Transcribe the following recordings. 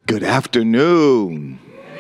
Good afternoon.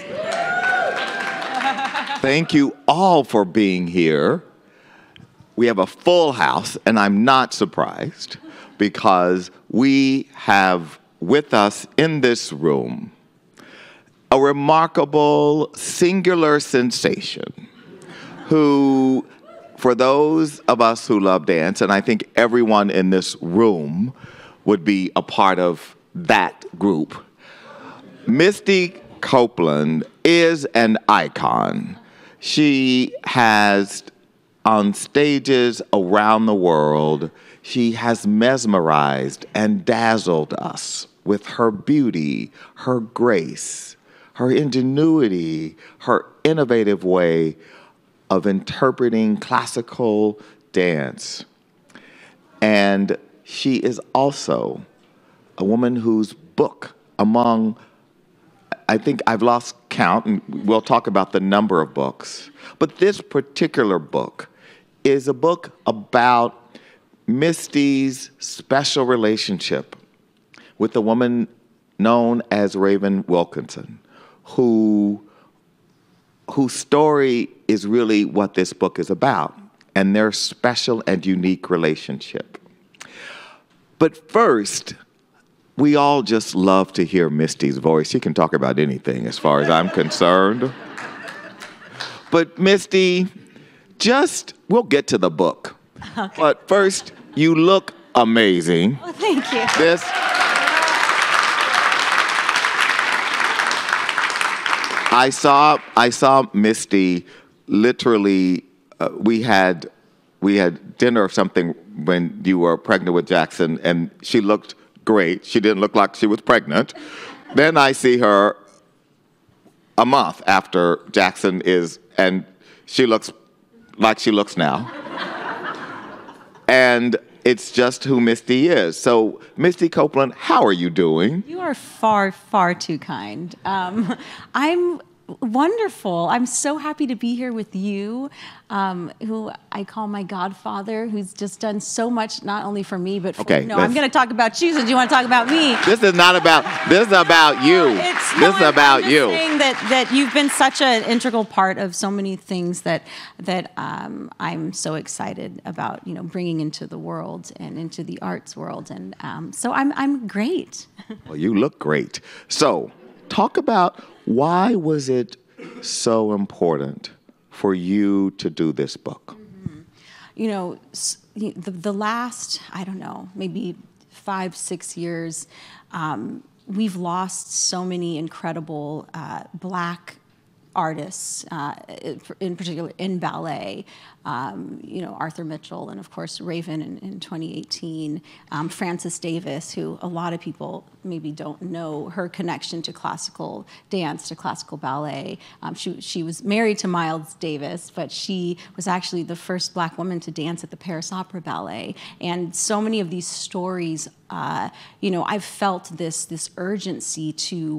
Thank you all for being here. We have a full house, and I'm not surprised because we have with us in this room a remarkable singular sensation who, for those of us who love dance, and I think everyone in this room would be a part of that group, Misty Copeland is an icon. She has, on stages around the world, she has mesmerized and dazzled us with her beauty, her grace, her ingenuity, her innovative way of interpreting classical dance. And she is also a woman whose book, among, I think I've lost count, and we'll talk about the number of books, but this particular book is a book about Misty's special relationship with a woman known as Raven Wilkinson, whose story is really what this book is about, and their special and unique relationship. But first, we all just love to hear Misty's voice. She can talk about anything as far as I'm concerned. But Misty, we'll get to the book. Okay. But first, you look amazing. Oh, thank you. I saw Misty literally, we had dinner or something when you were pregnant with Jackson, and she looked great. She didn't look like she was pregnant. Then I see her a month after Jackson and she looks like she looks now. And it's just who Misty is. So, Misty Copeland, how are you doing? You are far, far too kind. I'm wonderful. I'm so happy to be here with you, who I call my godfather, who's just done so much, not only for me, but for I'm going to talk about you, so do you want to talk about me? This is about you. This is about you. Saying that you've been such an integral part of so many things that I'm so excited about, bringing into the world and into the arts world, and so I'm great. Well, you look great. So, talk about why was it so important for you to do this book? Mm-hmm. The last, I don't know, maybe 5-6 years, we've lost so many incredible Black artists, in particular in ballet. Arthur Mitchell, and of course Raven in 2018. Frances Davis, who a lot of people maybe don't know her connection to classical dance, to classical ballet. She was married to Miles Davis, but she was actually the first Black woman to dance at the Paris Opera Ballet. And so many of these stories, I've felt this urgency to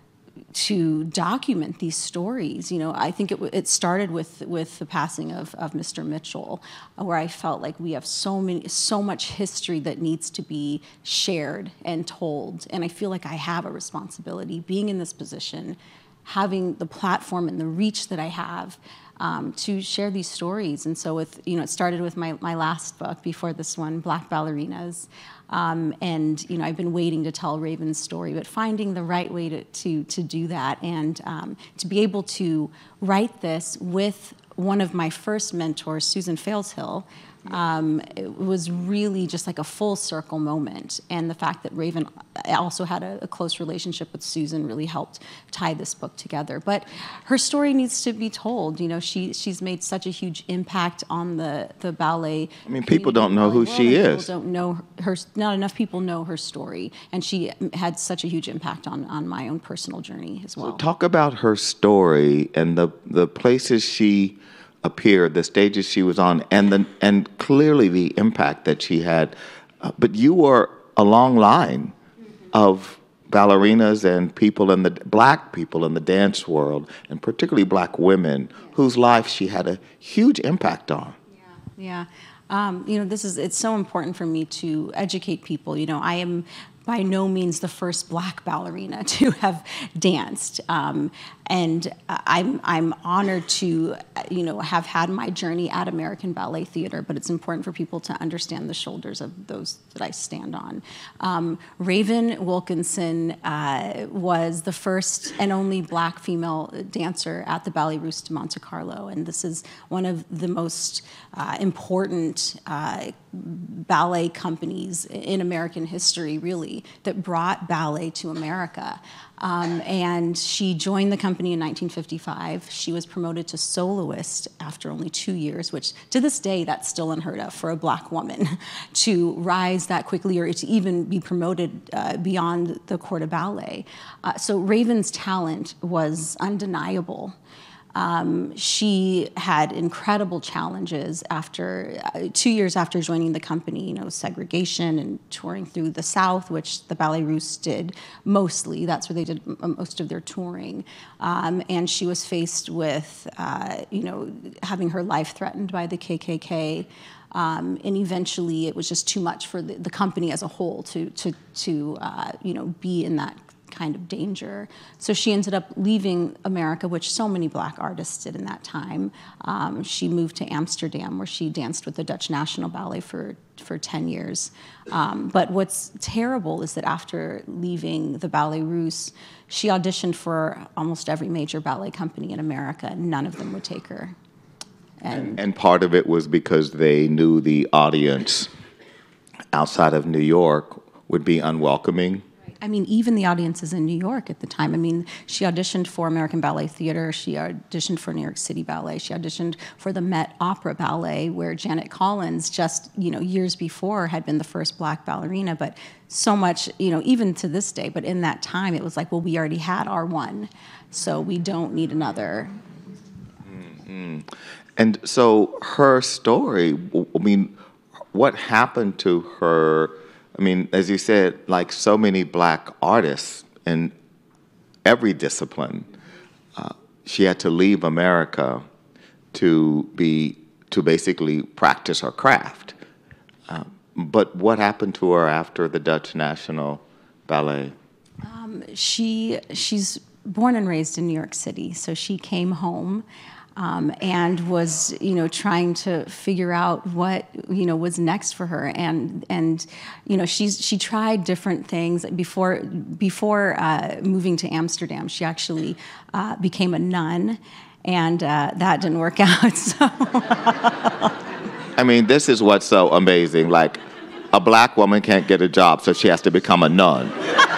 document these stories. I think it started with the passing of Mr. Mitchell, where I felt like we have so much history that needs to be shared and told. And I feel like I have a responsibility, being in this position, having the platform and the reach that I have, to share these stories. And so it started with my last book before this one, Black Ballerinas. And I've been waiting to tell Raven's story, but finding the right way to do that, and to be able to write this with one of my first mentors, Susan Failshill. It was really just like a full circle moment, and the fact that Raven also had a close relationship with Susan really helped tie this book together. But her story needs to be told. She's made such a huge impact on the ballet. I mean, people don't know who she is. People don't know her. Not enough people know her story, and she had such a huge impact on my own personal journey as well. So talk about her story and the places she appeared, the stages she was on, and clearly the impact that she had. But you were a long line of ballerinas and Black people in the dance world, and particularly Black women, whose life she had a huge impact on. Yeah. It's so important for me to educate people. I am by no means the first Black ballerina to have danced. And I'm honored to, have had my journey at American Ballet Theater, but it's important for people to understand the shoulders of those that I stand on. Raven Wilkinson was the first and only Black female dancer at the Ballet Russe de Monte Carlo, and this is one of the most important ballet companies in American history, really, that brought ballet to America. And she joined the company in 1955. She was promoted to soloist after only 2 years, which to this day, that's still unheard of for a Black woman to rise that quickly or to even be promoted beyond the corps de ballet. So Raven's talent was undeniable. She had incredible challenges after 2 years after joining the company, segregation and touring through the South, which the Ballet Russe did mostly. That's where they did most of their touring. And she was faced with, having her life threatened by the KKK. And eventually it was just too much for the company as a whole to be in that kind of danger. So she ended up leaving America, which so many Black artists did in that time. She moved to Amsterdam, where she danced with the Dutch National Ballet for 10 years. But what's terrible is that after leaving the Ballet Russe, she auditioned for almost every major ballet company in America. None of them would take her. And part of it was because they knew the audience outside of New York would be unwelcoming. I mean, even the audiences in New York at the time. I mean, she auditioned for American Ballet Theater. She auditioned for New York City Ballet. She auditioned for the Met Opera Ballet, where Janet Collins, just years before, had been the first Black ballerina. But so much, even to this day. But in that time, it was like, well, we already had our one, so we don't need another. Mm-hmm. And so her story. I mean, what happened to her? I mean, as you said, like so many Black artists in every discipline, she had to leave America to basically practice her craft. But what happened to her after the Dutch National Ballet? She's born and raised in New York City, so she came home. And was, trying to figure out what, was next for her. And she tried different things. Before moving to Amsterdam, she actually became a nun, and that didn't work out. So. I mean, this is what's so amazing. Like, a Black woman can't get a job, so she has to become a nun.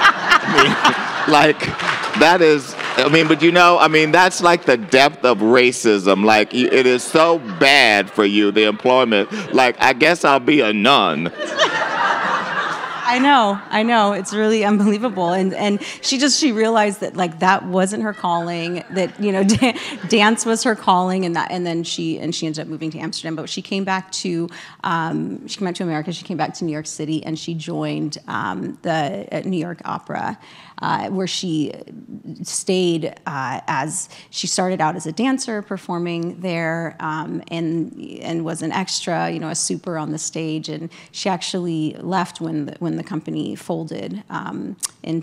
That is... but that's like the depth of racism. Like, it is so bad for you, the employment. Like, I guess I'll be a nun. I know. It's really unbelievable. And she realized that, like, that wasn't her calling, that, dance was her calling, and then she ended up moving to Amsterdam. But she came back to America, she came back to New York City, and she joined the New York Opera, where she stayed she started out as a dancer performing there, and was an extra, a super on the stage. And she actually left when the company folded in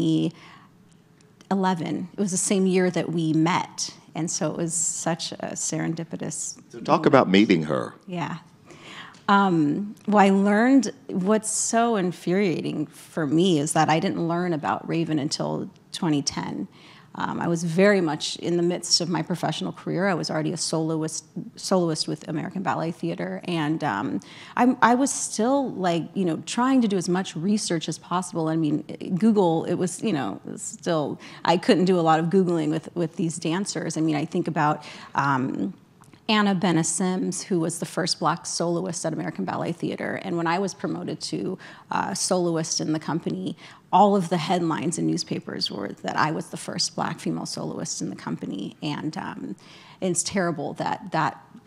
2011. It was the same year that we met, and so it was such a serendipitous. So talk about meeting her. Yeah. Well, I learned what's so infuriating for me is that I didn't learn about Raven until 2010. I was very much in the midst of my professional career. I was already a soloist with American Ballet Theater, and I was still trying to do as much research as possible. I mean, Google, it was still, I couldn't do a lot of Googling with these dancers. I mean, I think about Anna Benna-Sims, who was the first Black soloist at American Ballet Theater. And when I was promoted to soloist in the company, all of the headlines in newspapers were that I was the first Black female soloist in the company. And it's terrible that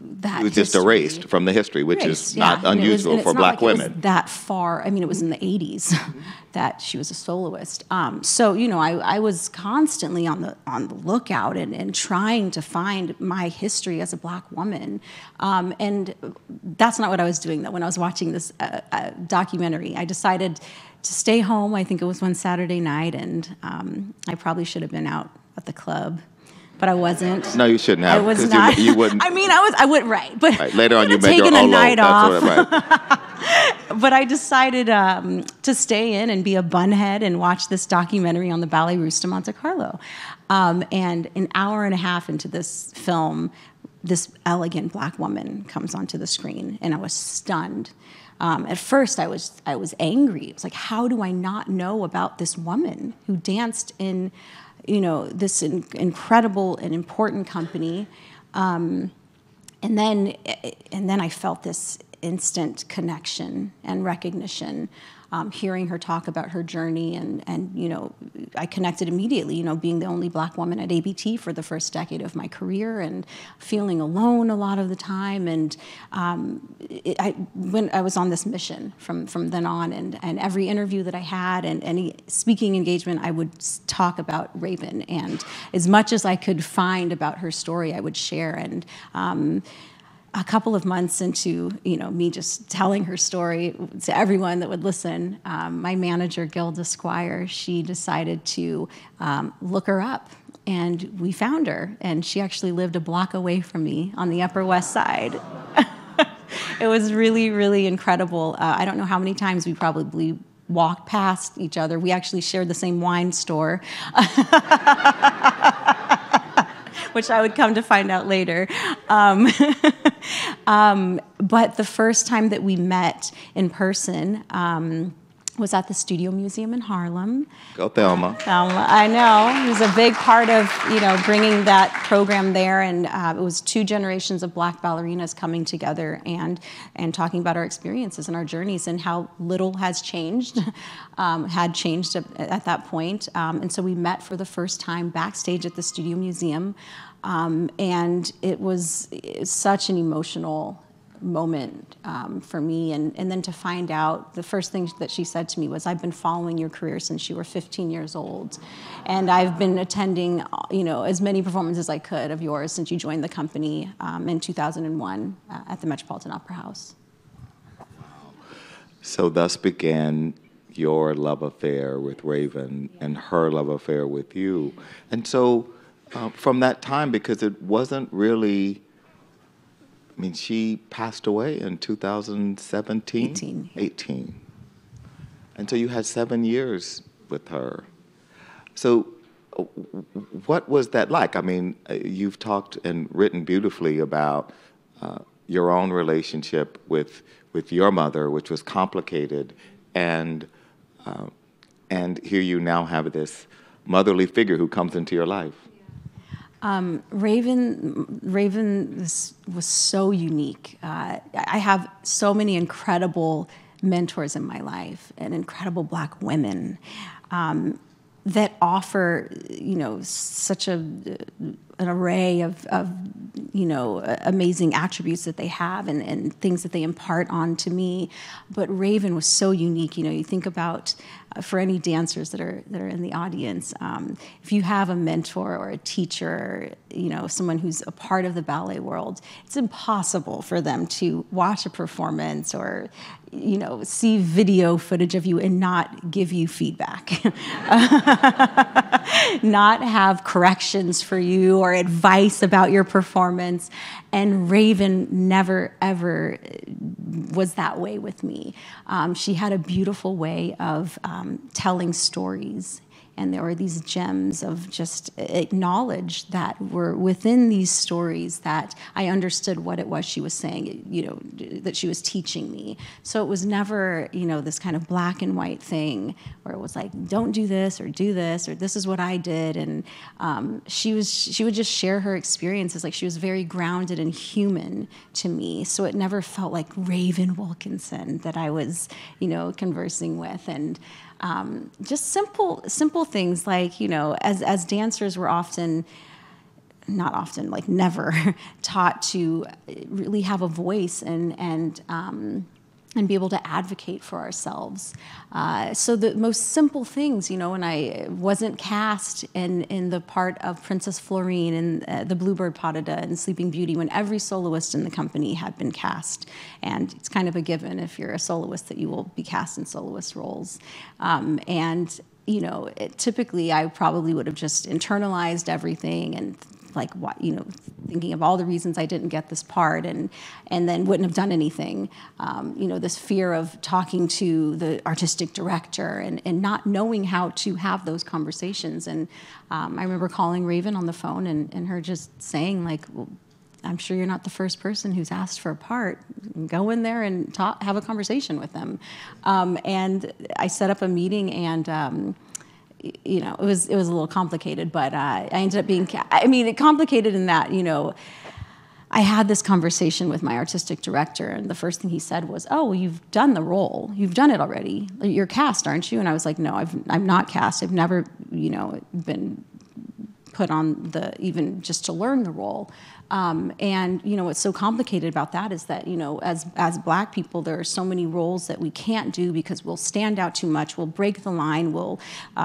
that it was just history. erased from the history, which is Yeah. not unusual for Black women. It was that far. I mean, it was in the 80s that she was a soloist. So, you know, I was constantly on the lookout and trying to find my history as a Black woman. And that's not what I was doing, though. When I was watching this documentary, I decided to stay home. I think it was one Saturday night, and I probably should have been out at the club. But I wasn't. No, you shouldn't have. I was not. You wouldn't. I mean, I wouldn't. Right, but Right. Later on, you made taken your a own night off. Right. But I decided to stay in and be a bunhead and watch this documentary on the Ballet Russe Monte Carlo. And an hour and a half into this film, this elegant Black woman comes onto the screen, and I was stunned. At first, I was angry. It was like, how do I not know about this woman who danced in, you know, this incredible and important company? And then I felt this instant connection and recognition, hearing her talk about her journey, and you know, I connected immediately, you know, being the only Black woman at ABT for the first decade of my career and feeling alone a lot of the time. And when I was on this mission from then on, and every interview that I had and any speaking engagement, I would talk about Raven, and as much as I could find about her story, I would share. And a couple of months into, you know, me just telling her story to everyone that would listen, my manager, Gilda Squire, she decided to look her up, and we found her, and she actually lived a block away from me on the Upper West Side. It was really, really incredible. I don't know how many times we probably walked past each other. We actually shared the same wine store. Which I would come to find out later. But the first time that we met in person was at the Studio Museum in Harlem. Go Thelma. Thelma, I know. It was a big part of, you know, bringing that program there, and it was 2 generations of Black ballerinas coming together and talking about our experiences and our journeys and how little has changed, had changed at that point. And so we met for the first time backstage at the Studio Museum, and it was such an emotional moment for me, and then to find out, the first thing that she said to me was, I've been following your career since you were 15 years old, and I've been attending, you know, as many performances as I could of yours since you joined the company in 2001 at the Metropolitan Opera House. So thus began your love affair with Raven and her love affair with you. And so from that time, because it wasn't really, I mean, she passed away in 2017? 18. And so you had 7 years with her. So what was that like? I mean, you've talked and written beautifully about your own relationship with your mother, which was complicated, and here you now have this motherly figure who comes into your life. Raven was so unique. I have so many incredible mentors in my life, and incredible Black women that offer, you know, such an array of you know, amazing attributes that they have and things that they impart on to me. But Raven was so unique. You know, you think about, for any dancers that are in the audience, if you have a mentor or a teacher, you know, someone who's a part of the ballet world, it's impossible for them to watch a performance or, you know, see video footage of you and not give you feedback, not have corrections for you or advice about your performance. And Raven never, ever was that way with me. She had a beautiful way of telling stories. And there were these gems of just acknowledge that were within these stories that I understood what it was she was saying, you know, that she was teaching me. So it was never, you know, this kind of black and white thing where it was like, don't do this, or this is what I did. And she would just share her experiences. Like, she was very grounded and human to me. So it never felt like Raven Wilkinson that I was, you know, conversing with. And just simple things like, you know, as dancers, we're often not often, like never, taught to really have a voice and be able to advocate for ourselves. So the most simple things, when I wasn't cast in the part of Princess Florine in The Bluebird Pas de Deux and Sleeping Beauty, when every soloist in the company had been cast. And it's kind of a given if you're a soloist that you will be cast in soloist roles. Typically I probably would have just internalized everything and thinking of all the reasons I didn't get this part and then wouldn't have done anything. This fear of talking to the artistic director and not knowing how to have those conversations. And I remember calling Raven on the phone and her just saying, well, I'm sure you're not the first person who's asked for a part. Go in there and have a conversation with them. And I set up a meeting and it was a little complicated, but I ended up being, complicated in that, I had this conversation with my artistic director, and the first thing he said was, "Oh, you've done the role. You've done it already. You're cast, aren't you?" And I was like, "No, I'm not cast. I've never, been put on even just to learn the role." What's so complicated about that is that, as Black people, there are so many roles that we can't do because we'll stand out too much, we'll break the line, we'll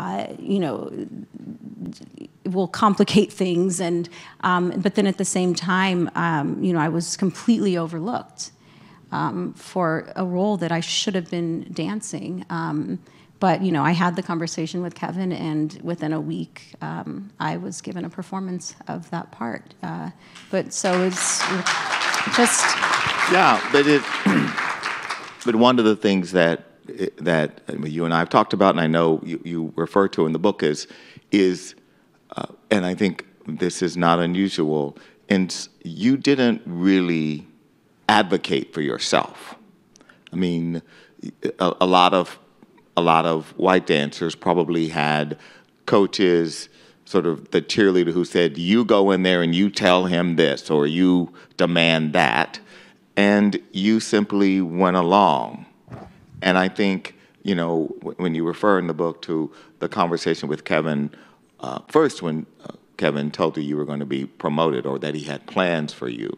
complicate things. But then at the same time, I was completely overlooked for a role that I should have been dancing. But, I had the conversation with Kevin, and within a week, I was given a performance of that part. But so it's just... Yeah, but one of the things that you and I have talked about, and I know you refer to in the book is and I think this is not unusual, and you didn't really advocate for yourself. I mean, a lot of white dancers probably had coaches, sort of the cheerleader who said, you go in there and you tell him this or you demand that, and you simply went along. And I think, when you refer in the book to the conversation with Kevin, first when Kevin told you were going to be promoted or that he had plans for you.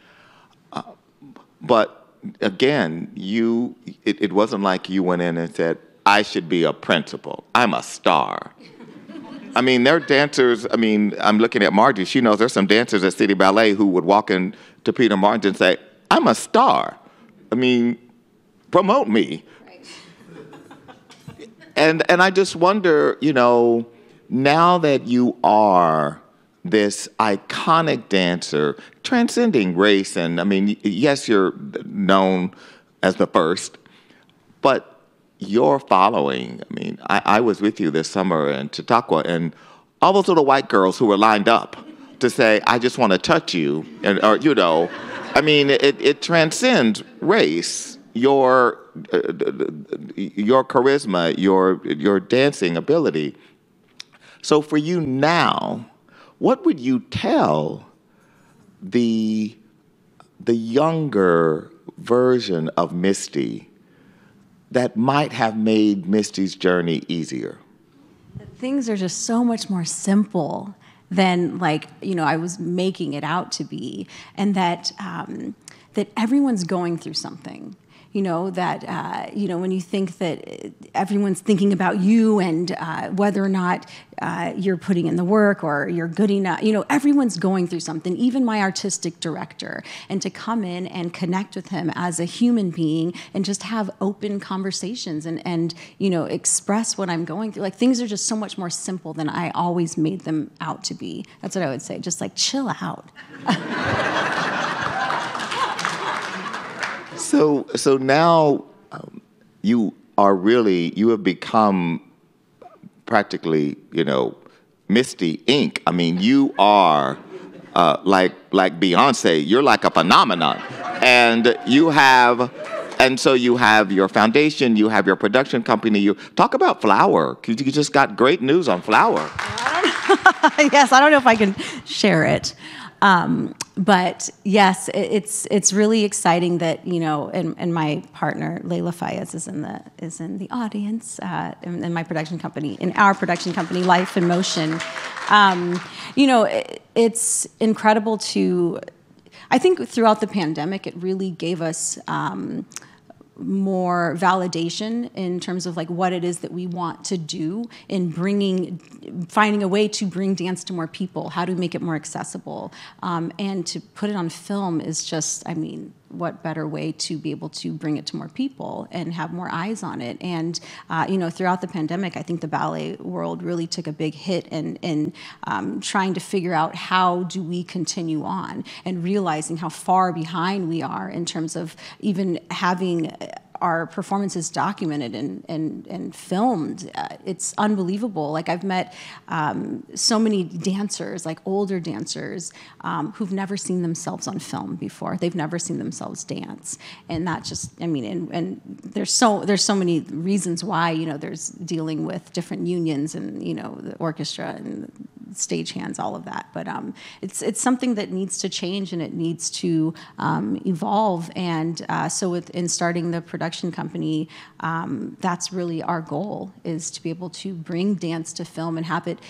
But again, it wasn't like you went in and said, I should be a principal. I'm a star. I mean, there are dancers, I'm looking at Margie. She knows there's some dancers at City Ballet who would walk in to Peter Martin and say, I'm a star. Promote me. Right. And I just wonder, now that you are this iconic dancer, transcending race, and yes, you're known as the first, but your following, I was with you this summer in Chautauqua, and all those little white girls who were lined up to say, I just want to touch you, it transcends race, your charisma, your dancing ability. So for you now, what would you tell the younger version of Misty that might have made Misty's journey easier? Things are just so much more simple than I was making it out to be, and that everyone's going through something. When you think that everyone's thinking about you and whether or not you're putting in the work or you're good enough, everyone's going through something, even my artistic director. And to come in and connect with him as a human being and just have open conversations and express what I'm going through. Things are just so much more simple than I always made them out to be. That's what I would say. Just chill out. So now you have become practically, Misty Inc. You are like Beyonce. You're like a phenomenon. And so you have your foundation, you have your production company. You talk about Flower. You just got great news on Flower. Yes, I don't know if I can share it. But yes, it's really exciting that, and my partner Layla Fayez is in the audience in my production company, in our production company, Life in Motion. It's incredible to. I think throughout the pandemic, it really gave us more validation in terms of like what it is that we want to do in finding a way to bring dance to more people. How do we make it more accessible? And to put it on film is just, what better way to be able to bring it to more people and have more eyes on it? And throughout the pandemic, I think the ballet world really took a big hit in trying to figure out how do we continue on, and realizing how far behind we are in terms of even having our performances documented and filmed. It's unbelievable. Like, I've met so many dancers, like older dancers, who've never seen themselves on film before. They've never seen themselves dance, and that just, and there's so many reasons why. There's dealing with different unions and the orchestra and stagehands, all of that. But it's something that needs to change, and it needs to evolve. And so in starting the production company, that's really our goal, is to be able to bring dance to film and have it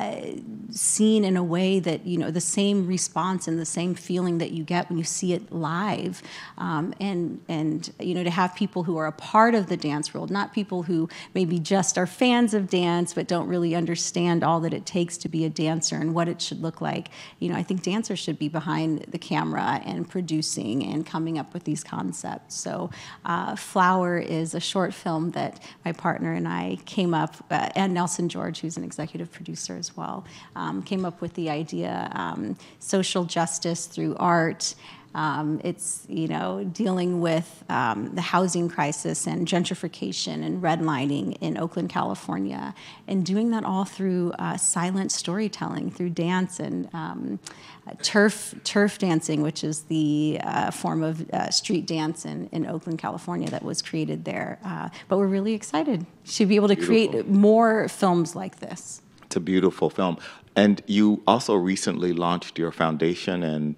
seen in a way that, the same response and the same feeling that you get when you see it live. And to have people who are a part of the dance world, not people who maybe just are fans of dance but don't really understand all that it takes to be a dancer and what it should look like. I think dancers should be behind the camera and producing and coming up with these concepts. So Flower is a short film that my partner and I came up, and Nelson George, who's an executive producer as well, came up with the idea, social justice through art. It's, dealing with the housing crisis and gentrification and redlining in Oakland, California, and doing that all through silent storytelling, through dance and turf dancing, which is the form of street dance in Oakland, California, that was created there. But we're really excited to be able to create more films like this. It's a beautiful film. And you also recently launched your foundation, and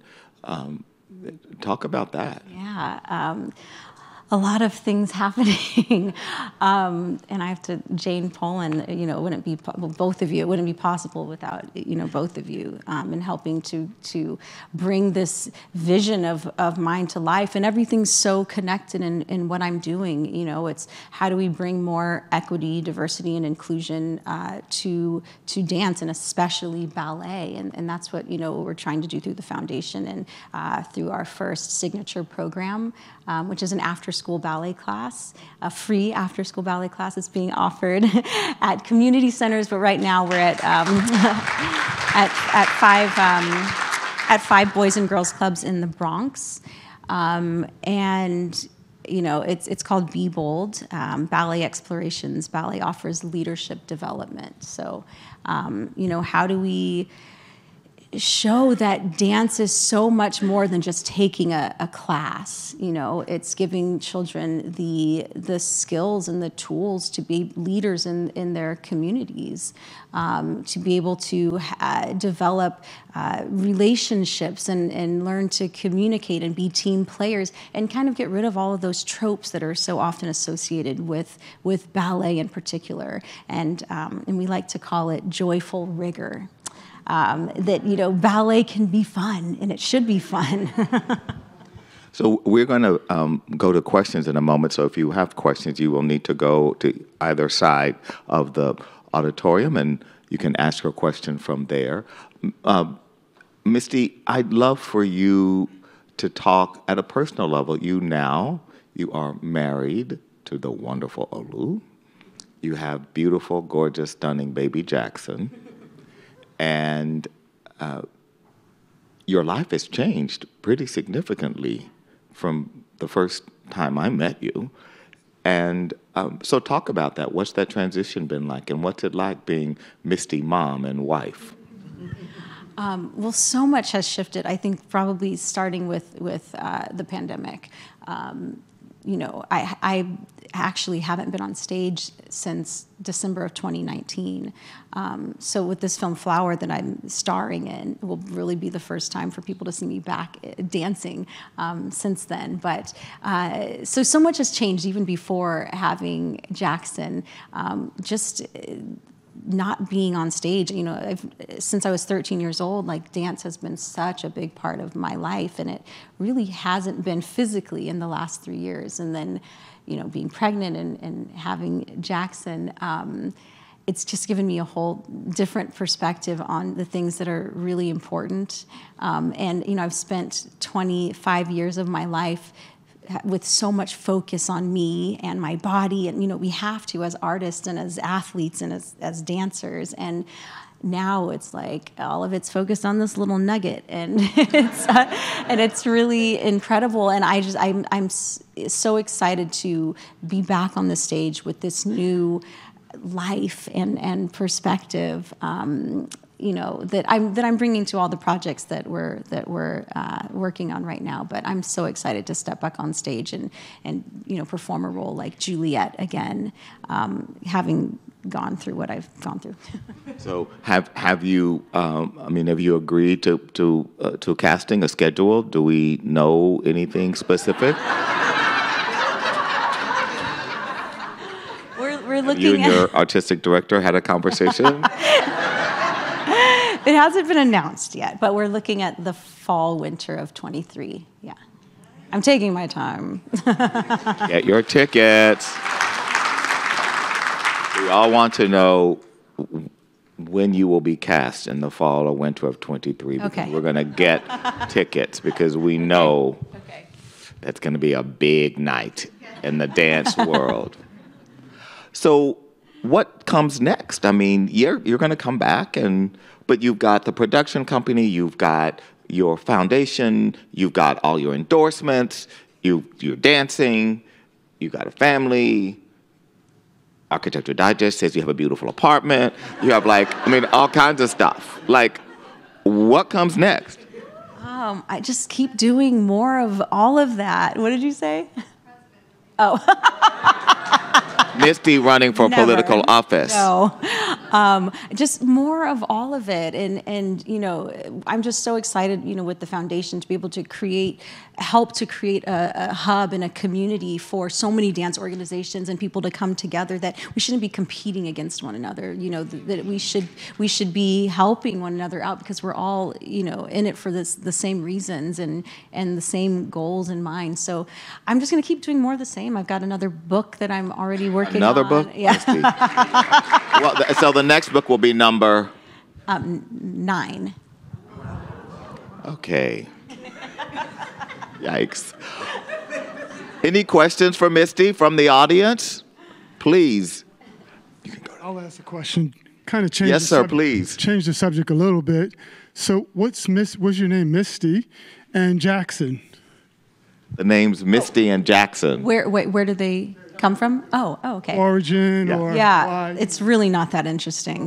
talk about that. Yeah, a lot of things happening, and I have to, Jane Poland, it wouldn't be, both of you, it wouldn't be possible without, both of you, in helping to bring this vision of mine to life. And everything's so connected in what I'm doing. It's how do we bring more equity, diversity, and inclusion to dance, and especially ballet. And that's what, what we're trying to do through the foundation and through our first signature program, which is an after-school ballet class, a free after-school ballet class that's being offered at community centers. But right now we're at five boys and girls clubs in the Bronx, and it's called Be Bold, Ballet Explorations. Ballet offers leadership development. So how do we show that dance is so much more than just taking a class? It's giving children the skills and the tools to be leaders in their communities, to be able to develop relationships and learn to communicate and be team players, and kind of get rid of all of those tropes that are so often associated with ballet in particular. And we like to call it joyful rigor. That ballet can be fun, and it should be fun. So we're going to go to questions in a moment. So if you have questions, you will need to go to either side of the auditorium, and you can ask your question from there. Misty, I'd love for you to talk at a personal level. You are married to the wonderful Olu. You have beautiful, gorgeous, stunning baby Jackson. And your life has changed pretty significantly from the first time I met you. And so talk about that. What's that transition been like? And what's it like being Misty mom and wife? Well, so much has shifted, I think, probably starting with the pandemic. I actually haven't been on stage since December of 2019. So with this film Flower that I'm starring in, it will really be the first time for people to see me back dancing since then. But so much has changed even before having Jackson. Just not being on stage, since I was 13 years old, like dance has been such a big part of my life, and it really hasn't been physically in the last 3 years. And then, being pregnant and having Jackson, it's just given me a whole different perspective on the things that are really important. And I've spent 25 years of my life with so much focus on me and my body, and we have to as artists and as athletes and as dancers, and now it's like all of it's focused on this little nugget, and it's really incredible. And I'm so excited to be back on the stage with this new life and perspective. That I'm bringing to all the projects that we're working on right now. But I'm so excited to step back on stage and perform a role like Juliet again, having gone through what I've gone through. So have you have you agreed to casting a schedule? Do we know anything specific? We're looking. You and your artistic director had a conversation? It hasn't been announced yet, but we're looking at the fall, winter of 23. Yeah. I'm taking my time. Get your tickets. We all want to know when you will be cast in the fall or winter of 23. Because Okay. we're going to get tickets because we know that's going to be a big night in the dance world. So what comes next? I mean, you're going to come back, but you've got the production company, you've got your foundation, you've got all your endorsements, you're dancing, you've got a family. Architecture Digest says you have a beautiful apartment. You have all kinds of stuff. What comes next? I just keep doing more of all of that. What did you say? Oh. Misty running for Never. Political office. No. Just more of all of it. And I'm just so excited, with the foundation to be able to help to create a hub and a community for so many dance organizations and people to come together, that we shouldn't be competing against one another, that we should be helping one another out, because we're all, in it for the same reasons and the same goals in mind. So I'm just going to keep doing more of the same. I've got another book that I'm already working on. Another book? Yeah. Well, so the next book will be number? 9. Okay. Yikes. Any questions for Misty from the audience? Please. I'll ask a question. Kind of change. Yes, sir, please. Change the subject a little bit. So, what's your name, Misty, and Jackson? The names Misty and Jackson. Where do they come from? Oh, okay. Origin or why? It's really not that interesting.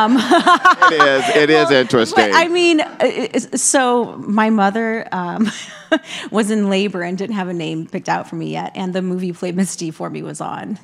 It is interesting. I mean, so my mother was in labor and didn't have a name picked out for me yet, and the movie Play Misty for Me was on.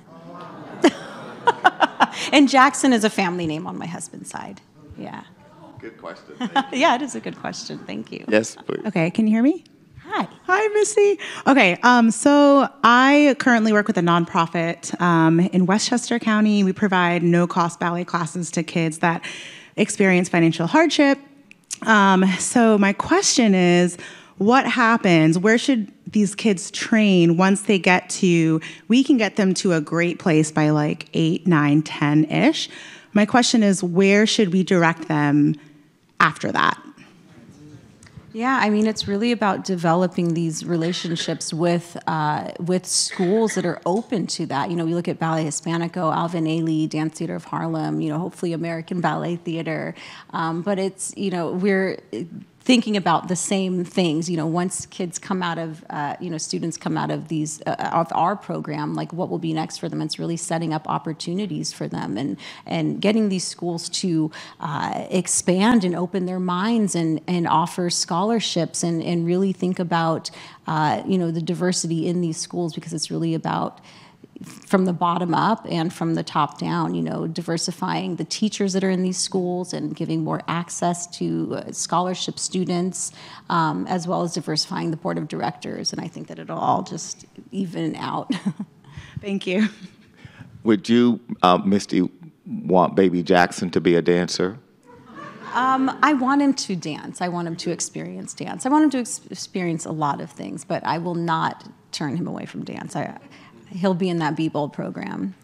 And Jackson is a family name on my husband's side. Yeah. Good question. Yeah, it is a good question. Thank you. Yes, please. Okay, can you hear me? Hi. Hi, Misty. Okay, so I currently work with a nonprofit in Westchester County. We provide no-cost ballet classes to kids that experience financial hardship. So my question is, what happens? Where should these kids train once we can get them to a great place by 8, 9, 10-ish. My question is, where should we direct them after that? Yeah, I mean, it's really about developing these relationships with schools that are open to that. We look at Ballet Hispanico, Alvin Ailey, Dance Theater of Harlem, hopefully American Ballet Theater. But it's, thinking about the same things. Once kids come out of, students come out of these of our program, like what will be next for them? It's really setting up opportunities for them and getting these schools to expand and open their minds and offer scholarships and really think about the diversity in these schools, because it's really about from the bottom up and from the top down, diversifying the teachers that are in these schools and giving more access to scholarship students, as well as diversifying the board of directors. And I think that it'll all just even out. Thank you. Would you, Misty, want baby Jackson to be a dancer? I want him to dance. I want him to experience dance. I want him to experience a lot of things, but I will not turn him away from dance. He'll be in that Be Bold program.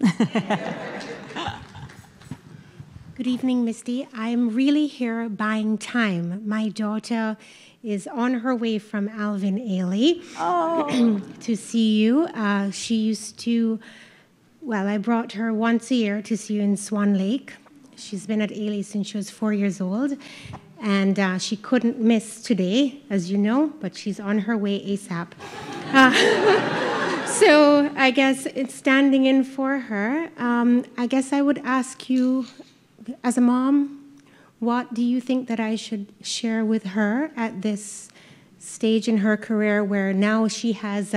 Good evening, Misty. I'm really here buying time. My daughter is on her way from Alvin Ailey to see you. She used to, I brought her once a year to see you in Swan Lake. She's been at Ailey since she was 4 years old. And she couldn't miss today, as you know, but she's on her way ASAP. So I guess it's standing in for her. I guess I would ask you, as a mom, what do you think that I should share with her at this stage in her career where now she has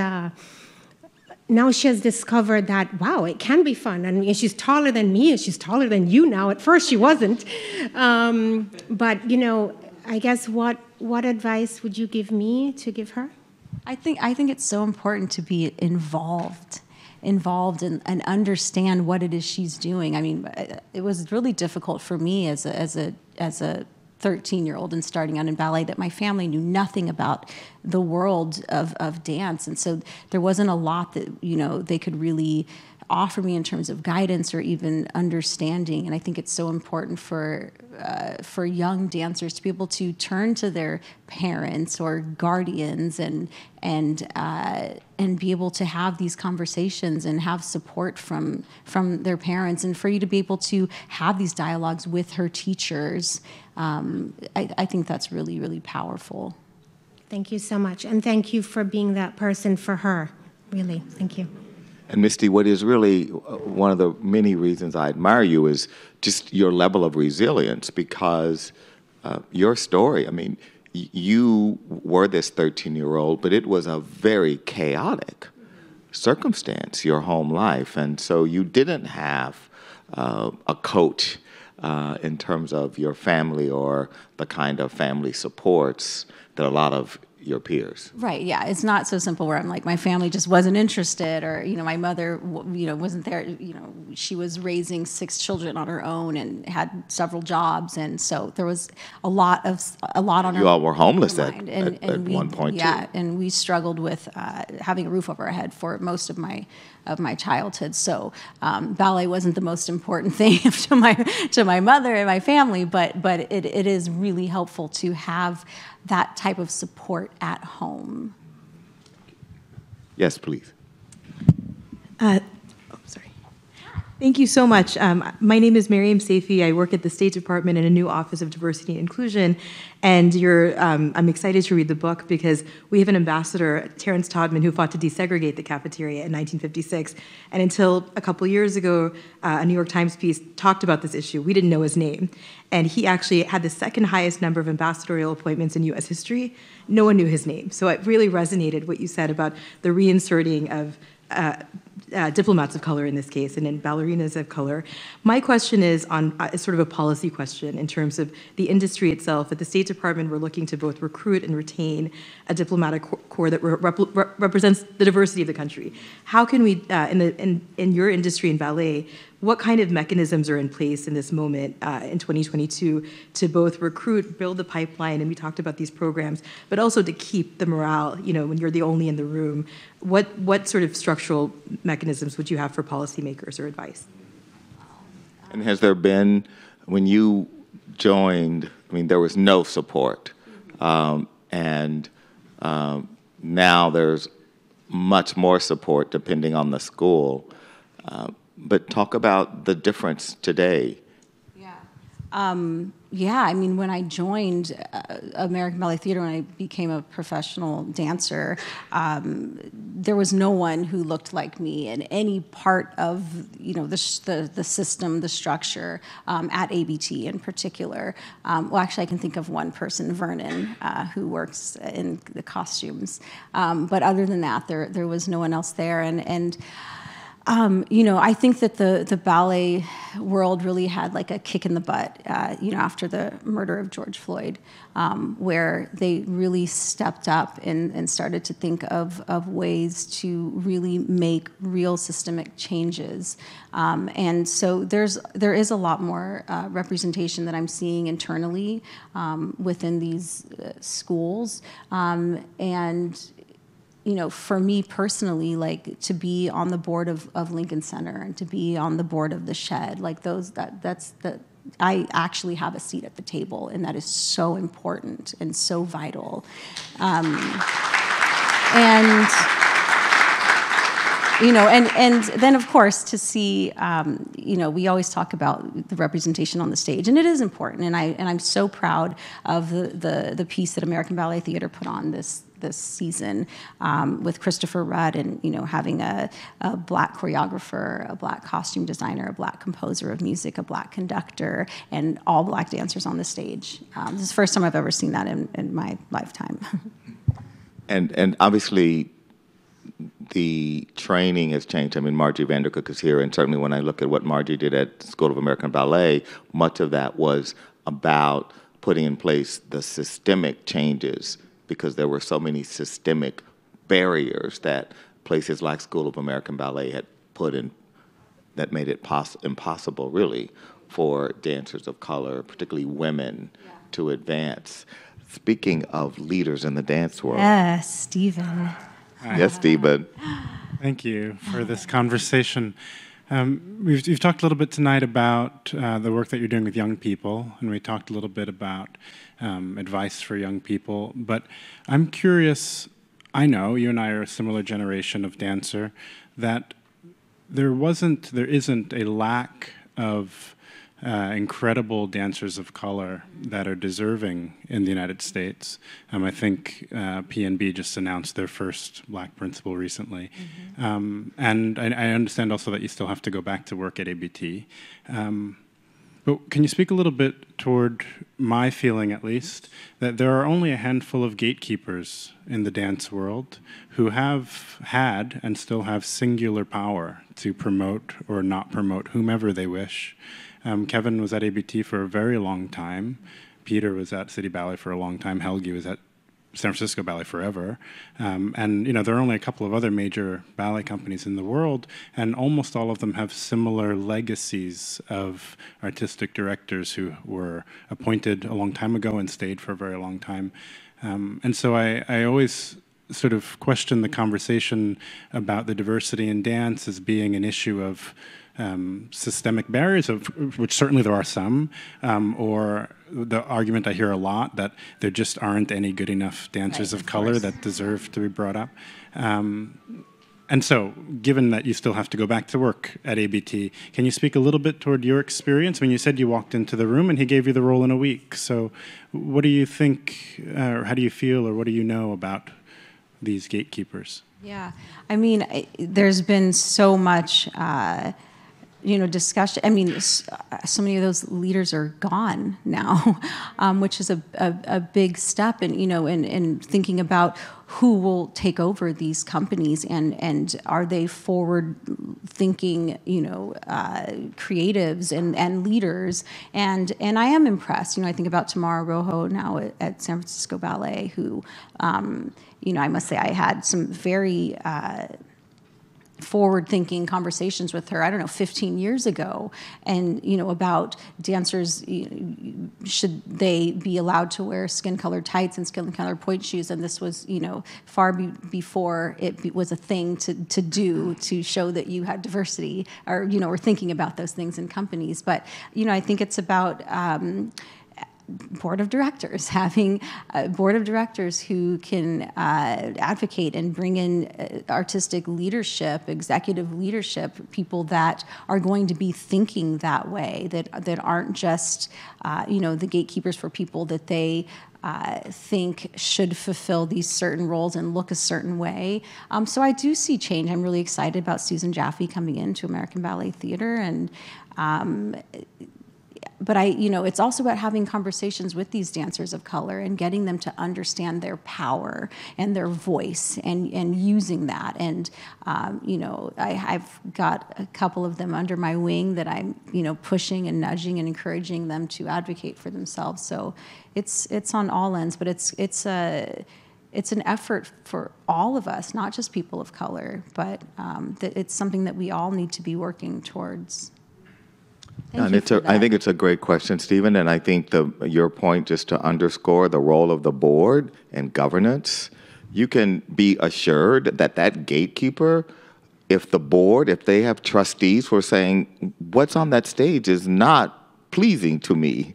discovered that, wow, it can be fun. I mean, she's taller than me, and she's taller than you now. At first she wasn't. But, I guess what advice would you give me to give her? I think it's so important to be involved and understand what it is she's doing. I mean, it was really difficult for me as a 13-year-old and starting out in ballet that my family knew nothing about the world of dance, and so there wasn't a lot that they could really offer me in terms of guidance or even understanding. And I think it's so important for young dancers to be able to turn to their parents or guardians and be able to have these conversations and have support from their parents, and for you to be able to have these dialogues with her teachers. I think that's really, really powerful. Thank you so much, and thank you for being that person for her. Really, thank you. And Misty, what is really one of the many reasons I admire you is just your level of resilience, because your story, I mean, you were this 13-year-old, but it was a very chaotic circumstance, your home life. And so you didn't have a coach in terms of your family or the kind of family supports that a lot of your peers. Right, yeah. It's not so simple where I'm like, my family just wasn't interested, or, my mother, wasn't there. She was raising 6 children on her own and had several jobs. And so there was a lot on her. You all were homeless at we, one point, yeah, too. and we struggled with having a roof over our head for most of my childhood. So ballet wasn't the most important thing to my mother and my family, but it is really helpful to have that type of support at home. Yes, please. Sorry. Thank you so much. My name is Miriam Saifi. I work at the State Department in a new Office of Diversity and Inclusion, and I'm excited to read the book because we have an ambassador, Terrence Todman, who fought to desegregate the cafeteria in 1956, and until a couple years ago, a New York Times piece talked about this issue. We didn't know his name, and he actually had the second highest number of ambassadorial appointments in U.S. history. No one knew his name, so it really resonated what you said about the reinserting of diplomats of color in this case, and in ballerinas of color. My question is on sort of a policy question in terms of the industry itself. At the State Department, we're looking to both recruit and retain a diplomatic corps that represents the diversity of the country. How can we, in your industry in ballet, what kind of mechanisms are in place in this moment in 2022 to both recruit, build the pipeline, and we talked about these programs, but also to keep the morale, when you're the only in the room? What sort of structural mechanisms would you have for policymakers or advice? And has there been, when you joined, there was no support, and now there's much more support depending on the school. But talk about the difference today. Yeah. Yeah, I mean, when I joined American Ballet Theater, when I became a professional dancer, there was no one who looked like me in any part of, the system, the structure, at ABT in particular. Well, actually, I can think of one person, Vernon, who works in the costumes. But other than that, there was no one else there, and I think that the ballet world really had like a kick in the butt, after the murder of George Floyd, where they really stepped up and started to think of ways to really make real systemic changes. And so there is a lot more representation that I'm seeing internally within these schools, and for me personally, like to be on the board of Lincoln Center and to be on the board of the Shed, like I actually have a seat at the table, and that is so important and so vital. And then of course to see, we always talk about the representation on the stage, and it is important. And I'm so proud of the piece that American Ballet Theater put on this season, with Christopher Rudd, and having a black choreographer, a black costume designer, a black composer of music, a black conductor, and all black dancers on the stage. This is the first time I've ever seen that in my lifetime. And obviously, the training has changed. I mean, Margie Vandercook is here, and certainly when I look at what Margie did at School of American Ballet, much of that was about putting in place the systemic changes, because there were so many systemic barriers that places like School of American Ballet had put in that made it impossible, really, for dancers of color, particularly women, to advance. Speaking of leaders in the dance world. Yes, Stephen. Yes, Stephen. Thank you for this conversation. We've talked a little bit tonight about the work that you're doing with young people, and we talked a little bit about advice for young people. But I'm curious, I know you and I are a similar generation of dancer, that there isn't a lack of incredible dancers of color that are deserving in the United States. I think PNB just announced their first black principal recently. Mm-hmm. And I understand also that you still have to go back to work at ABT. But can you speak a little bit toward my feeling, at least, that there are only a handful of gatekeepers in the dance world who have had and still have singular power to promote or not promote whomever they wish. Kevin was at ABT for a very long time. Peter was at City Ballet for a long time. Helgi was at San Francisco Ballet forever. And there are only a couple of other major ballet companies in the world, and almost all of them have similar legacies of artistic directors who were appointed a long time ago and stayed for a very long time. And so I always sort of question the conversation about the diversity in dance as being an issue of systemic barriers, of which certainly there are some, or the argument I hear a lot that there just aren't any good enough dancers of color that deserve to be brought up. And so, given that you still have to go back to work at ABT, can you speak a little bit toward your experience? I mean, you said you walked into the room and he gave you the role in a week. So what do you think, or how do you feel, or what do you know about these gatekeepers? Yeah, I mean, there's been so much discussion. I mean, so many of those leaders are gone now, which is a big step in thinking about who will take over these companies, and are they forward-thinking, creatives and leaders. And I am impressed. I think about Tamara Rojo now at San Francisco Ballet, who, I must say I had some very forward-thinking conversations with her, 15 years ago, and about dancers, should they be allowed to wear skin-colored tights and skin-colored point shoes, and this was, far before it was a thing to do to show that you had diversity, or, were thinking about those things in companies. But, I think it's about board of directors, having a board of directors who can advocate and bring in artistic leadership, executive leadership, people that are going to be thinking that way, that aren't just, the gatekeepers for people that they think should fulfill these certain roles and look a certain way. So I do see change. I'm really excited about Susan Jaffe coming into American Ballet Theater, and but it's also about having conversations with these dancers of color and getting them to understand their power and their voice and using that. And, I've got a couple of them under my wing that I'm, pushing and nudging and encouraging them to advocate for themselves. So it's on all ends, but it's an effort for all of us, not just people of color, but that it's something that we all need to be working towards. I think it's a great question, Stephen, and I think your point, just to underscore the role of the board and governance, you can be assured that gatekeeper, if they have trustees who are saying, what's on that stage is not pleasing to me.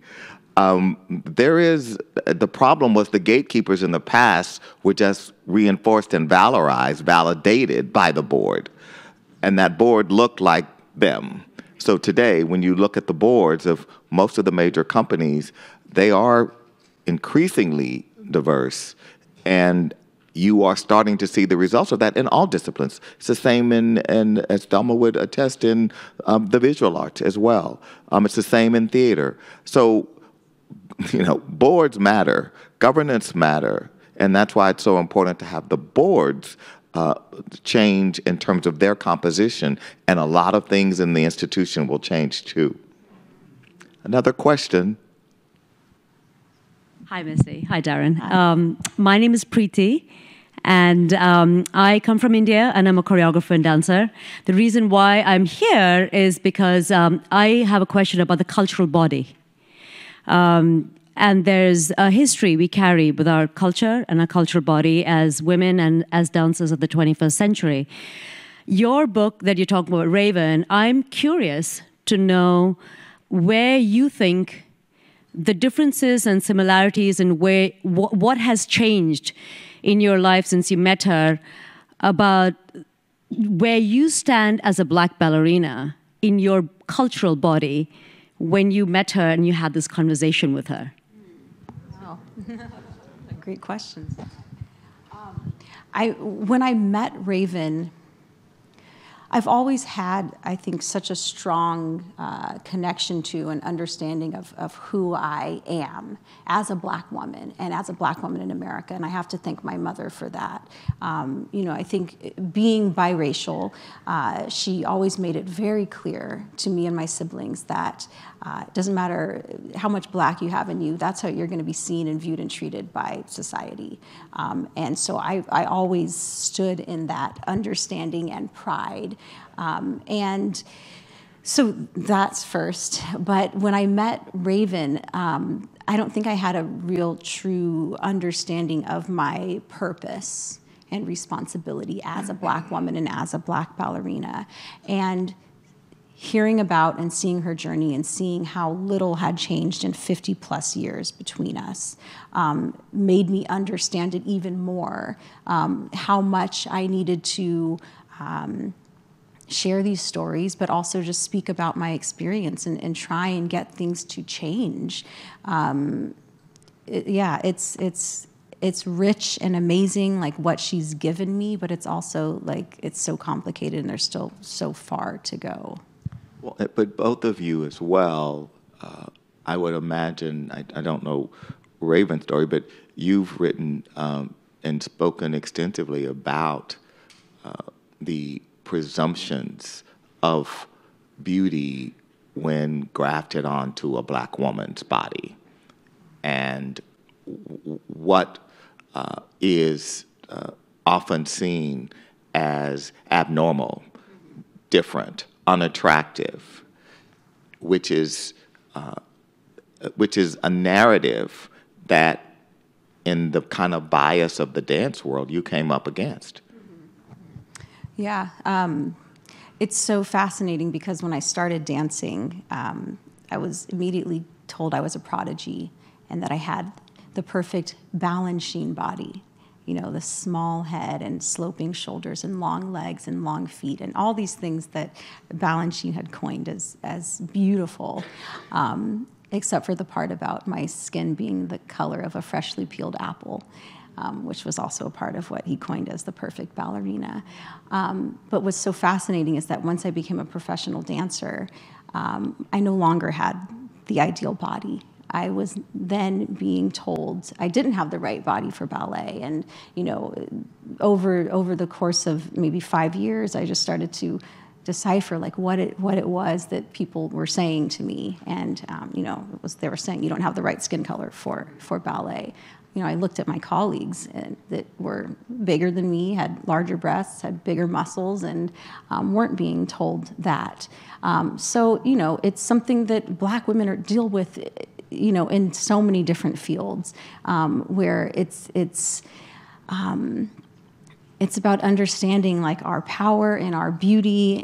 The problem was the gatekeepers in the past were just reinforced and validated by the board, and that board looked like them. So today, when you look at the boards of most of the major companies, they are increasingly diverse, and you are starting to see the results of that in all disciplines. It's the same as Thelma would attest, in the visual arts as well. It's the same in theater. So, boards matter, governance matter, and that's why it's so important to have the boards change in terms of their composition, and a lot of things in the institution will change too. Another question. Hi, Misty. Hi, Darren. My name is Preeti, and I come from India, and I'm a choreographer and dancer. The reason why I'm here is because I have a question about the cultural body. And there's a history we carry with our culture and our cultural body as women and as dancers of the 21st century. Your book that you're talking about, Raven, I'm curious to know where you think the differences and similarities and what has changed in your life since you met her, about where you stand as a Black ballerina in your cultural body when you met her and you had this conversation with her. Great questions. When I met Raven, I've always had, I think, such a strong connection to and understanding of who I am as a Black woman and as a Black woman in America, and I have to thank my mother for that. I think being biracial, she always made it very clear to me and my siblings that it doesn't matter how much Black you have in you, that's how you're going to be seen and viewed and treated by society. And so I always stood in that understanding and pride. And so that's first. But when I met Raven, I don't think I had a real true understanding of my purpose and responsibility as a Black woman and as a Black ballerina. And hearing about and seeing her journey and seeing how little had changed in 50 plus years between us made me understand it even more, how much I needed to share these stories, but also just speak about my experience and try and get things to change. It's rich and amazing, like what she's given me, but it's also like it's so complicated and there's still so far to go. Well, but both of you as well, I would imagine, I don't know Raven's story, but you've written and spoken extensively about the presumptions of beauty when grafted onto a Black woman's body, and what is often seen as abnormal, different, unattractive, which is a narrative that, in the kind of bias of the dance world, you came up against. Yeah, it's so fascinating because when I started dancing, I was immediately told I was a prodigy, and that I had the perfect Balanchine body. You know, the small head and sloping shoulders and long legs and long feet and all these things that Balanchine had coined as beautiful, except for the part about my skin being the color of a freshly peeled apple, which was also a part of what he coined as the perfect ballerina. But what's so fascinating is that once I became a professional dancer, I no longer had the ideal body. I was then being told I didn't have the right body for ballet. And, you know, over the course of maybe 5 years, I just started to decipher like what it was that people were saying to me. And, you know, they were saying you don't have the right skin color for ballet. You know, I looked at my colleagues that were bigger than me, had larger breasts, had bigger muscles, and weren't being told that. So, you know, it's something that Black women deal with, you know, in so many different fields, where it's about understanding like our power and our beauty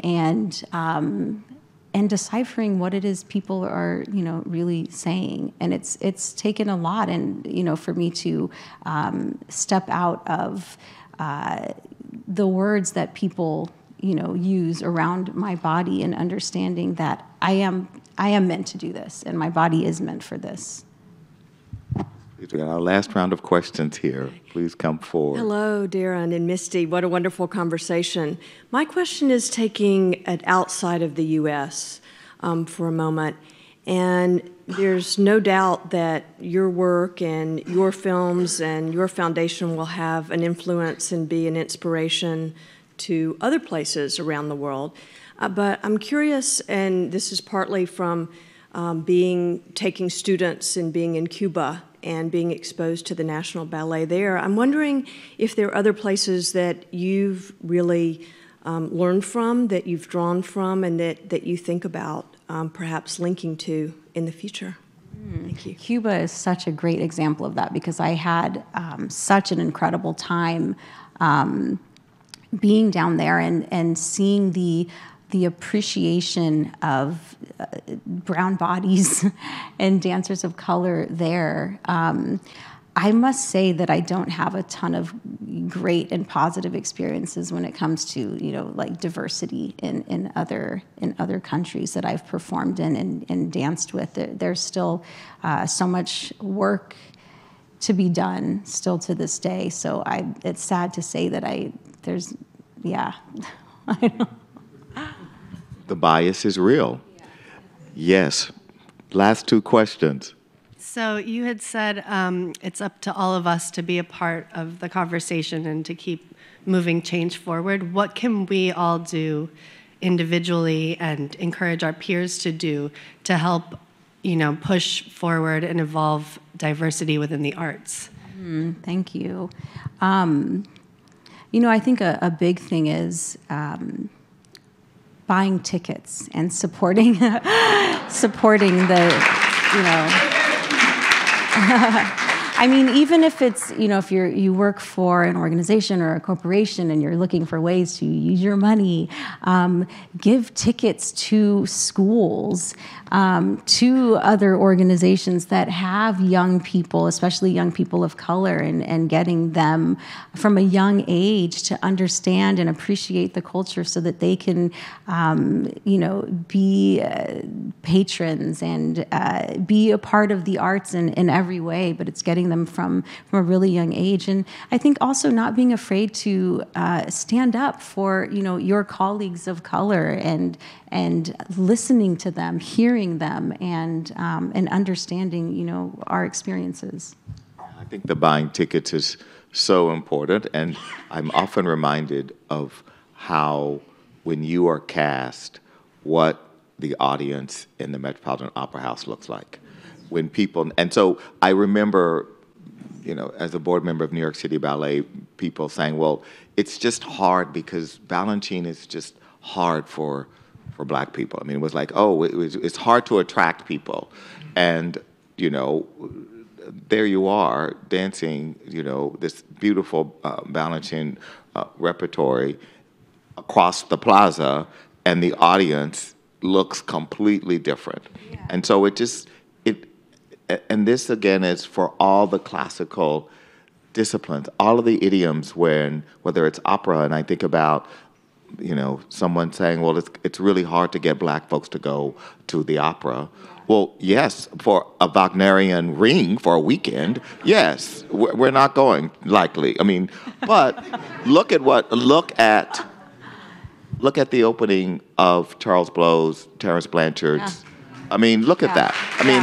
and deciphering what it is people are, you know, really saying. And it's taken a lot, and you know, for me to step out of the words that people, you know, use around my body and understanding that I am meant to do this, and my body is meant for this. We got our last round of questions here. Please come forward. Hello, Darren and Misty. What a wonderful conversation. My question is taking it outside of the U.S. For a moment. And there's no doubt that your work and your films and your foundation will have an influence and be an inspiration to other places around the world. But I'm curious, and this is partly from taking students and being in Cuba and being exposed to the National Ballet there. I'm wondering if there are other places that you've really learned from, that you've drawn from, and that you think about perhaps linking to in the future. Thank you. Cuba is such a great example of that, because I had such an incredible time being down there and seeing the appreciation of brown bodies and dancers of color there. I must say that I don't have a ton of great and positive experiences when it comes to, you know, like diversity in other countries that I've performed in and danced with. There's still so much work to be done still to this day. So it's sad to say that I don't. The bias is real. Yes. Last two questions. So you had said it's up to all of us to be a part of the conversation and to keep moving change forward. What can we all do individually and encourage our peers to do to help, you know, push forward and evolve diversity within the arts? Thank you. You know, I think a big thing is buying tickets and supporting the, you know. I mean, even if it's, you know, if you work for an organization or a corporation and you're looking for ways to use your money, give tickets to schools, to other organizations that have young people, especially young people of color, and getting them from a young age to understand and appreciate the culture so that they can, you know, be patrons and be a part of the arts in every way, but it's getting them from a really young age. And I think also not being afraid to stand up for, you know, your colleagues of color and listening to them, hearing them, and understanding, you know, our experiences. I think the buying tickets is so important, and I'm often reminded of how when you are cast, what the audience in the Metropolitan Opera House looks like. When people, and so I remember, you know, as a board member of New York City Ballet, people saying, well, it's just hard because Balanchine is just hard for Black people. I mean, it was like, oh, it's hard to attract people. And, you know, there you are dancing, you know, this beautiful Balanchine repertory across the plaza, and the audience looks completely different. Yeah. And so and this again is for all the classical disciplines, all of the idioms whether it's opera, and I think about, someone saying, well, it's really hard to get black folks to go to the opera. Well, yes, for a Wagnerian Ring for a weekend, yes, we're not going, likely. But look at the opening of Charles Blow's, Terence Blanchard's. Yeah. Look at that.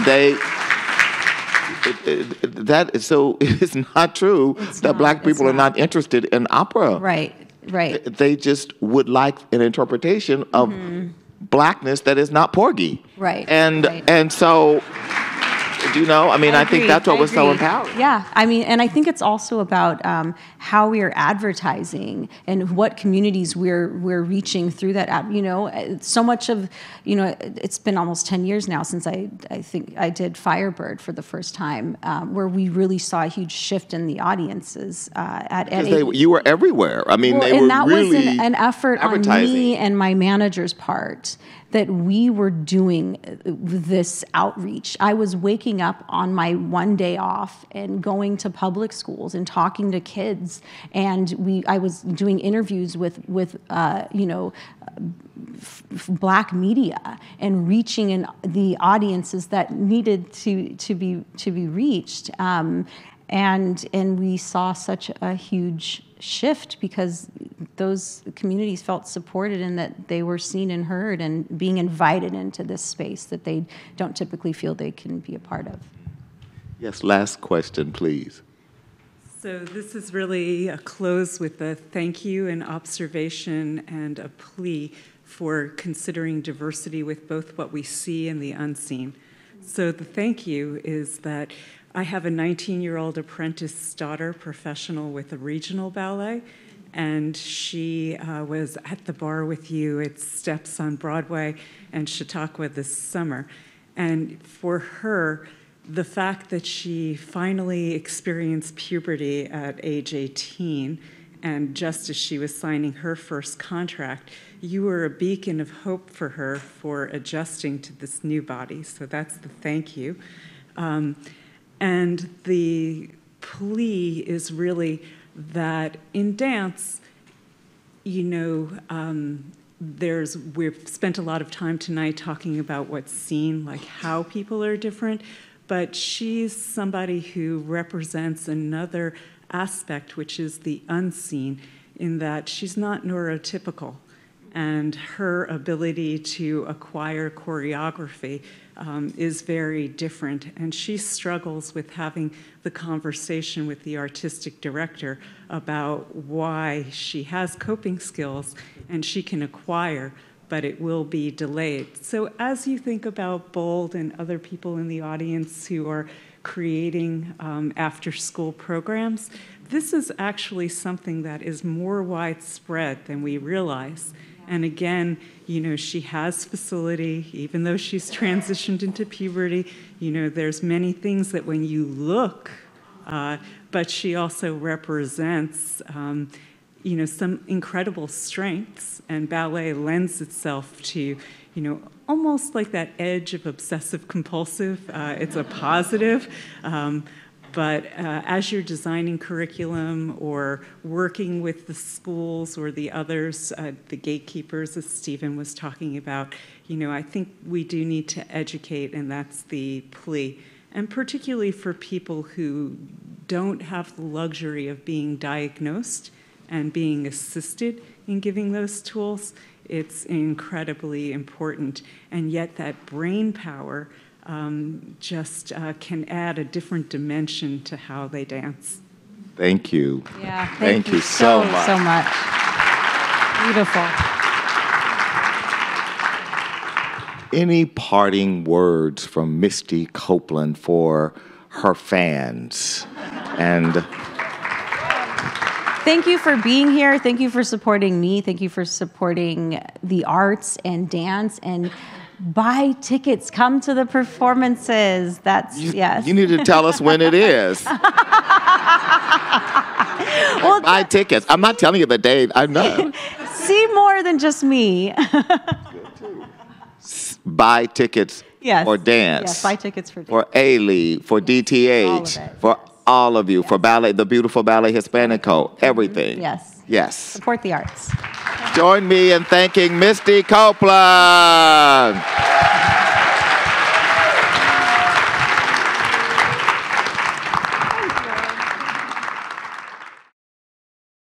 That is so. It's not true that black people are not interested in opera. Right. They just would like an interpretation of blackness that is not Porgy. Right. And so, I think that's what was so empowering. Yeah, and I think it's also about how we are advertising and what communities we're reaching through that. So much of, it's been almost 10 years now since I think I did Firebird for the first time, where we really saw a huge shift in the audiences you were everywhere. They were and that really was an effort on me and my manager's part, that we were doing this outreach. I was waking up on my one day off and going to public schools and talking to kids, and I was doing interviews with black media and reaching in the audiences that needed to be reached. And we saw such a huge shift because those communities felt supported and that they were seen and heard and being invited into this space that they don't typically feel they can be a part of. Yes, last question, please. So this is really a close with a thank you, an observation, and a plea for considering diversity with both what we see and the unseen. So the thank you is that I have a 19-year-old apprentice daughter, professional with a regional ballet, and she was at the bar with you at Steps on Broadway and Chautauqua this summer. And for her, the fact that she finally experienced puberty at age 18, and just as she was signing her first contract, you were a beacon of hope for her for adjusting to this new body. So that's the thank you. And the plea is really that in dance, we've spent a lot of time tonight talking about what's seen, like how people are different, but she's somebody who represents another aspect, which is the unseen, in that she's not neurotypical. And her ability to acquire choreography is very different. And she struggles with having the conversation with the artistic director about why she has coping skills and she can acquire, but it will be delayed. So as you think about Bold and other people in the audience who are creating after-school programs, this is actually something that is more widespread than we realize. And again, she has facility, even though she's transitioned into puberty. There's many things that when you look, but she also represents, some incredible strengths. And ballet lends itself to, almost like that edge of obsessive compulsive. It's a positive. But as you're designing curriculum or working with the schools or the others, the gatekeepers, as Stephen was talking about, I think we do need to educate, and that's the plea. And particularly for people who don't have the luxury of being diagnosed and being assisted in giving those tools, it's incredibly important. And yet that brain power just can add a different dimension to how they dance. Thank you. Yeah, thank you so much. So much. Beautiful. Any parting words from Misty Copeland for her fans? And thank you for being here. Thank you for supporting me. Thank you for supporting the arts and dance, and buy tickets. Come to the performances. Yes. You need to tell us when it is. Well, buy tickets. I'm not telling you the date. I know. See more than just me. Buy tickets Yes. for dance. Yes, buy tickets for dance. For A-League, for DTH, All of it. for all of you, for ballet, the beautiful Ballet Hispanico, everything. Yes. Yes. Support the arts. Join me in thanking Misty Copeland.